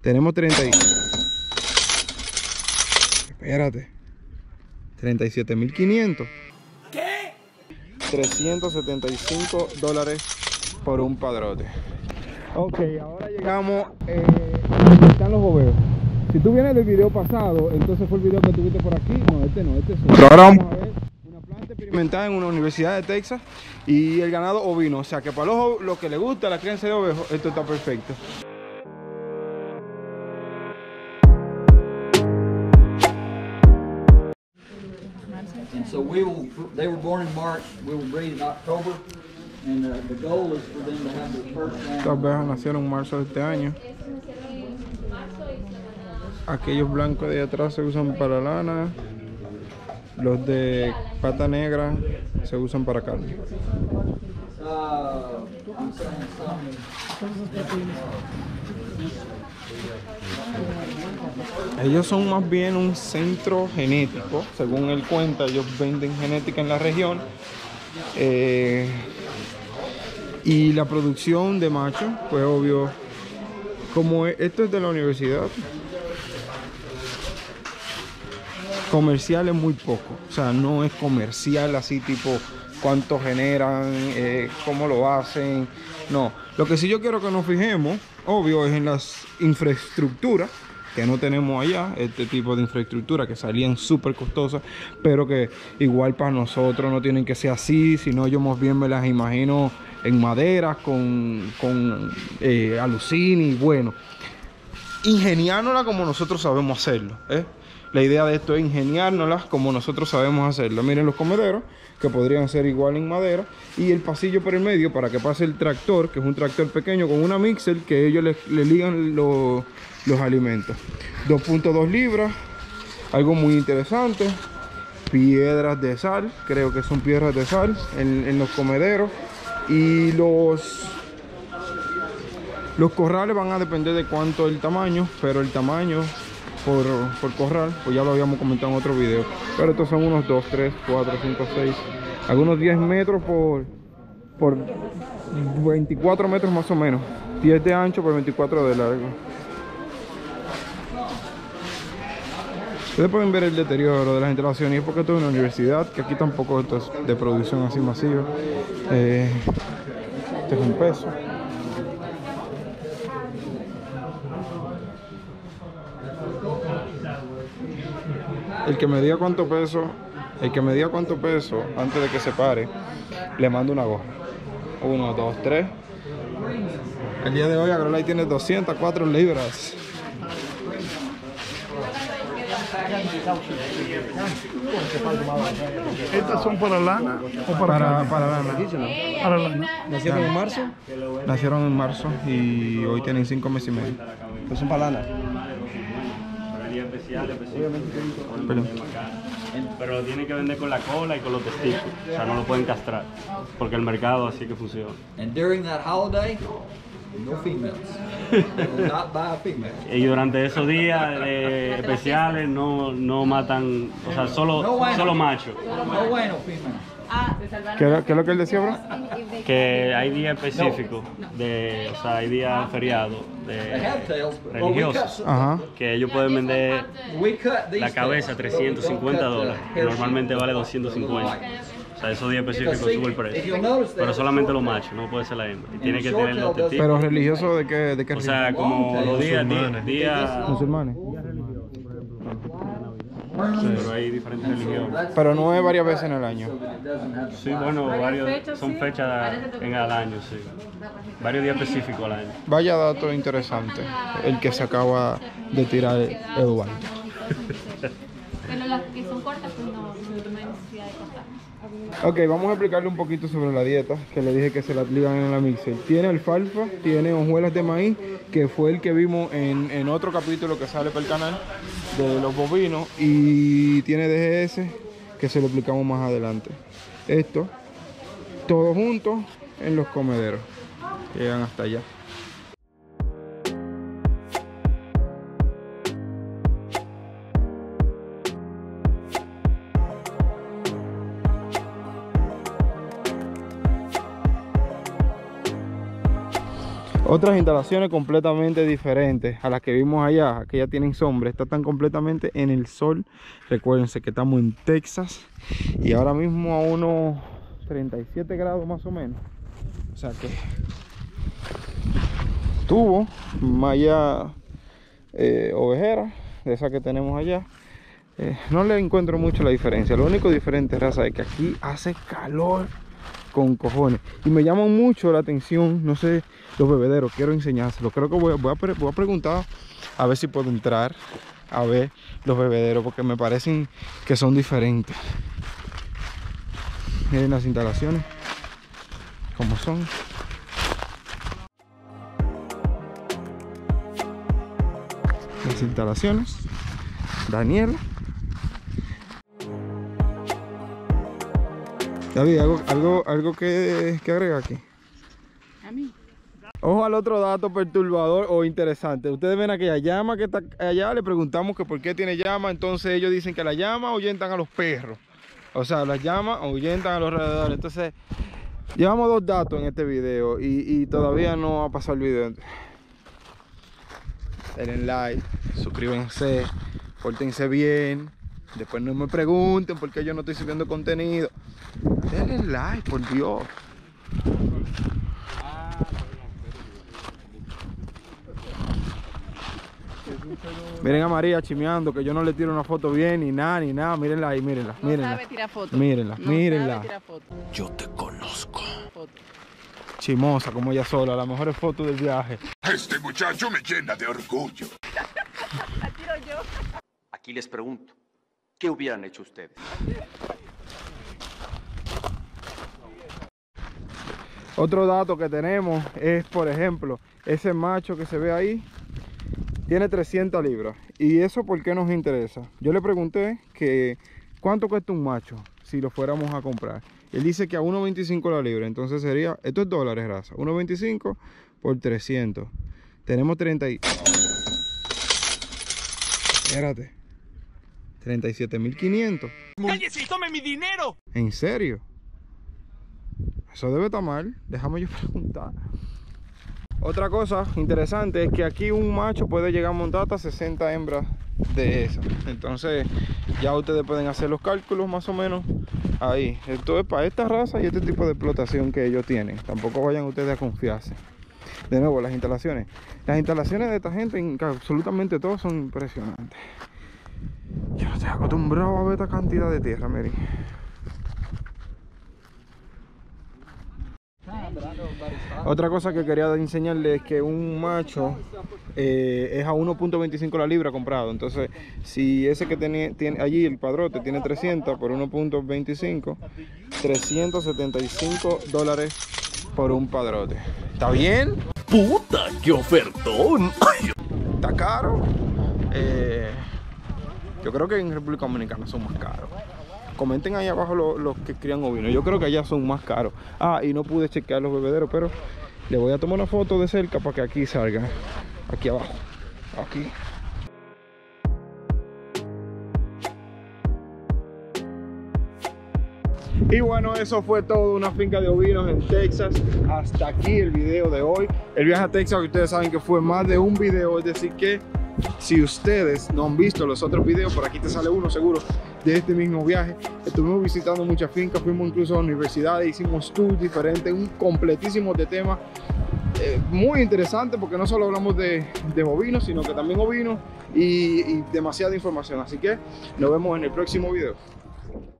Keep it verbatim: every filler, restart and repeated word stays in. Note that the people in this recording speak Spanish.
Tenemos treinta y... Espérate. treinta y siete mil quinientos. ¿Qué? trescientos setenta y cinco dólares por un padrote. Ok, ahora llegamos eh, donde están los boveos. Si tú vienes del video pasado, entonces fue el video que tuviste por aquí. No, este no, este es otro. Ahora vamos a ver una planta experimental en una universidad de Texas y el ganado ovino. O sea que para los, los que les gusta la crianza de ovejos, esto está perfecto. And so we will, they were born in March, we will breed in October, and uh, the goal is for them to have their first round. Estas ovejas nacieron en marzo de este año. Aquellos blancos de ahí atrás se usan para lana. Los de pata negra se usan para carne. Uh, I'm saying something. Ellos son más bien un centro genético, según él cuenta. Ellos venden genética en la región. Eh, y la producción de machos, pues obvio, como esto es de la universidad, comercial es muy poco. O sea, no es comercial así tipo cuánto generan, eh, cómo lo hacen. No, lo que sí yo quiero que nos fijemos, obvio, es en las infraestructuras que no tenemos allá, este tipo de infraestructura que salían súper costosas, pero que igual para nosotros no tienen que ser así, sino yo más bien me las imagino en maderas, con, con eh, alucini, bueno, ingeniándola como nosotros sabemos hacerlo, ¿eh? La idea de esto es ingeniárnoslas como nosotros sabemos hacerlo. Miren los comederos, que podrían ser igual en madera, y el pasillo por el medio para que pase el tractor, que es un tractor pequeño con una mixer que ellos le, le ligan lo, los alimentos. dos punto dos libras, algo muy interesante. Piedras de sal, creo que son piedras de sal en, en los comederos. Y los, los corrales van a depender de cuánto es el tamaño, pero el tamaño Por, por corral, pues ya lo habíamos comentado en otro video, pero estos son unos dos, tres, cuatro, cinco, seis, algunos diez metros por, por veinticuatro metros más o menos, diez de ancho por veinticuatro de largo. Ustedes pueden ver el deterioro de las instalaciones, y es porque esto es una universidad, que aquí tampoco esto es de producción así masiva. Eh, este es un peso. El que me diga cuánto peso, el que me diga cuánto peso antes de que se pare, le mando una gorra. Uno, dos, tres. El día de hoy Agrolite tiene doscientas cuatro libras. ¿Estas son para lana o para Para, carne? para lana. Para lana. ¿Nacieron en marzo? Nacieron en marzo y hoy tienen cinco meses y medio. Pues son para lana. Especial, especial. Pero lo tienen que vender con la cola y con los testículos. O sea, no lo pueden castrar. Porque el mercado así que funciona. And during that holiday, no females. They will not buy a female. Y durante esos días eh, especiales no, no matan, o sea, solo, No bueno. solo machos. No bueno, female. ¿Qué, ¿Qué es lo que él decía, bro? Que hay días específicos, de, o sea, hay días feriados They de have tails, but well, we cut religiosos, some. Ajá. que ellos pueden vender We cut these la cabeza tails, trescientos but we cincuenta don't cut the dólares, que hair normalmente sheet. vale doscientos cincuenta. O sea, esos días específicos sube el precio. Pero solamente los machos, no puede ser la hembra. Y tiene que tener los testículos. Pero religioso de qué, de qué O sea, religión? como los días, días, días, Musulmanes. pero hay diferentes religiones. Pero no es varias veces en el año. Sí, bueno, varios, son fechas en el año, sí. Varios días específicos al año. Vaya dato interesante el que se acaba de tirar Eduardo. Pero las que son cortas, pues no, no hay necesidad de cortar. Ok, vamos a explicarle un poquito sobre la dieta, que le dije que se la ligan en la mixer. Tiene alfalfa, tiene hojuelas de maíz, que fue el que vimos en, en otro capítulo que sale para el canal de los bovinos, y tiene D G S, que se lo explicamos más adelante. Esto, todo junto en los comederos, que llegan hasta allá. Otras instalaciones completamente diferentes a las que vimos allá, que ya tienen sombra. Estas están completamente en el sol. Recuérdense que estamos en Texas y ahora mismo a unos treinta y siete grados más o menos. O sea que tuvo malla eh, ovejera, de esa que tenemos allá. Eh, no le encuentro mucho la diferencia. Lo único diferente, raza, es que aquí hace calor con cojones. Y me llama mucho la atención, no sé, los bebederos. Quiero enseñárselos. Creo que voy, voy, a, pre voy a preguntar a ver si puedo entrar a ver los bebederos, porque me parecen que son diferentes. Miren las instalaciones como son. Las instalaciones. Daniela. David, ¿algo, algo, algo que, que agrega aquí? A mí. Ojo al otro dato perturbador o interesante. Ustedes ven aquella llama que está allá, le preguntamos que por qué tiene llama, entonces ellos dicen que la llama ahuyentan a los perros. O sea, las llamas ahuyentan a los alrededores. Entonces, llevamos dos datos en este video y, y todavía no ha pasado el video. Denle like, suscríbanse, pórtense bien. Después no me pregunten por qué yo no estoy subiendo contenido. Denle like, por Dios. Miren a María chimeando, que yo no le tiro una foto bien, ni nada, ni nada. Mírenla ahí, mírenla, No mírenla. sabe tirar fotos. Mírenla, No mírenla. sabe tirar fotos. Yo te conozco. Fotos. Chimosa como ella sola, las mejores fotos del viaje. Este muchacho me llena de orgullo. La tiro yo. Aquí les pregunto, ¿qué hubieran hecho ustedes? Otro dato que tenemos es, por ejemplo, ese macho que se ve ahí tiene trescientas libras. ¿Y eso por qué nos interesa? Yo le pregunté que cuánto cuesta un macho si lo fuéramos a comprar. Él dice que a uno veinticinco la libra. Entonces sería, esto es dólares, raza, uno veinticinco por trescientos. Tenemos treinta y... Espérate. treinta y siete mil quinientos. ¡Cállese y tome mi dinero! ¿En serio? Eso debe estar mal. Déjame yo preguntar. Otra cosa interesante es que aquí un macho puede llegar a montar hasta sesenta hembras de esas. Entonces ya ustedes pueden hacer los cálculos más o menos ahí. Esto es para esta raza y este tipo de explotación que ellos tienen. Tampoco vayan ustedes a confiarse. De nuevo, las instalaciones. Las instalaciones de esta gente, absolutamente todas, son impresionantes. Yo no estoy acostumbrado a ver esta cantidad de tierra, miren. Otra cosa que quería enseñarles es que un macho eh, es a uno punto veinticinco la libra comprado. Entonces, si ese que tiene, tiene allí, el padrote, tiene trescientos por uno punto veinticinco, trescientos setenta y cinco dólares por un padrote. ¿Está bien? ¡Puta, qué ofertón! ¿Está caro? Eh, yo creo que en República Dominicana son más caros. Comenten ahí abajo los, los que crían ovinos. Yo creo que allá son más caros. Ah, y no pude chequear los bebederos, pero le voy a tomar una foto de cerca para que aquí salga. Aquí abajo. Aquí. Y bueno, eso fue todo, una finca de ovinos en Texas. Hasta aquí el video de hoy. El viaje a Texas, que ustedes saben que fue más de un video, es decir que si ustedes no han visto los otros videos, por aquí te sale uno seguro de este mismo viaje. Estuvimos visitando muchas fincas, fuimos incluso a universidades, hicimos tours diferentes, un completísimo de temas. Eh, muy interesante porque no solo hablamos de, de bovinos, sino que también ovinos y, y demasiada información. Así que nos vemos en el próximo video.